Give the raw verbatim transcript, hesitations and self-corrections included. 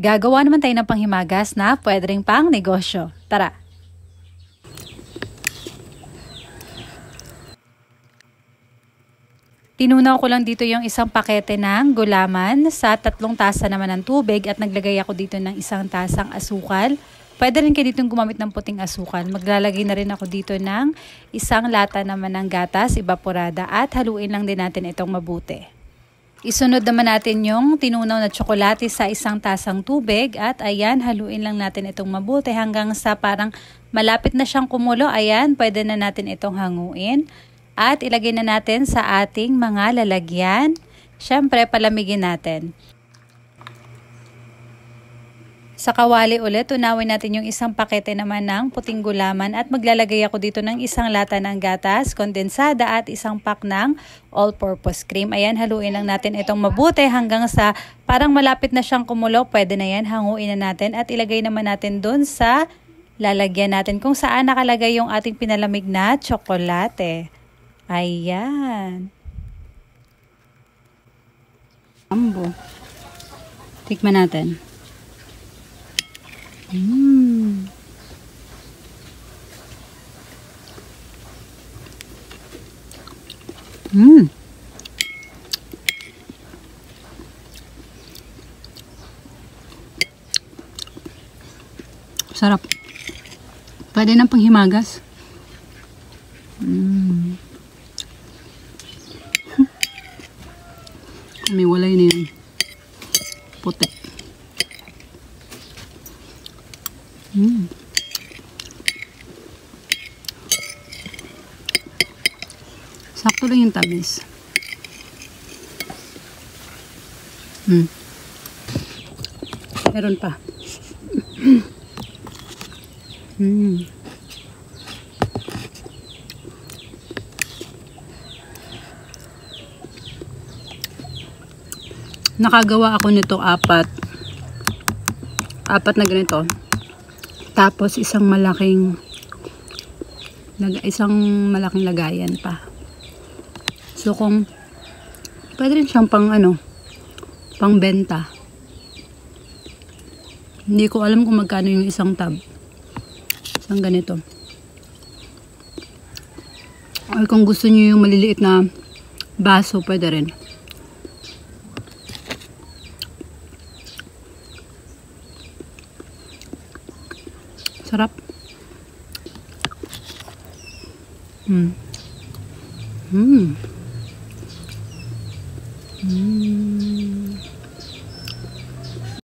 Gagawa naman tayo ng panghimagas na pwede rin pang negosyo. Tara! Tinunaw ko lang dito yung isang pakete ng gulaman sa tatlong tasa naman ng tubig at naglagay ako dito ng isang tasang asukal. Pwede rin kayo ditong gumamit ng puting asukal. Maglalagay na rin ako dito ng isang lata naman ng gatas, evaporada at haluin lang din natin itong mabuti. Isunod naman natin yung tinunaw na tsokolate sa isang tasang tubig at ayan, haluin lang natin itong mabuti hanggang sa parang malapit na siyang kumulo. Ayan, pwede na natin itong hanguin at ilagay na natin sa ating mga lalagyan. Siyempre, palamigin natin. Sa kawali ulit, tunawin natin yung isang pakete naman ng puting gulaman at maglalagay ako dito ng isang lata ng gatas, kondensada at isang pack ng all-purpose cream. Ayan, haluin lang natin itong mabuti hanggang sa parang malapit na siyang kumulo. Pwede na yan, hanguin na natin at ilagay naman natin dun sa lalagyan natin kung saan nakalagay yung ating pinalamig na tsokolate. Ayan. Ambo. Tikman natin. Mm. Mm. Sarap. Pwede ng panghimagas. Mm. Umiwalay na yun. Puti. Mm. Sakto lang yung tamis. Mm. Meron pa. Mm. Nakagawa ako nito apat. Apat na ganito. Tapos isang malaking isang malaking lagayan pa. So kung pwede rin siyang pang ano, pang benta. Hindi ko alam kung magkano yung isang tub. Isang ganito. Ay kung gusto niyo yung maliliit na baso, pwede rin. Sarap. Hmm. Hmm.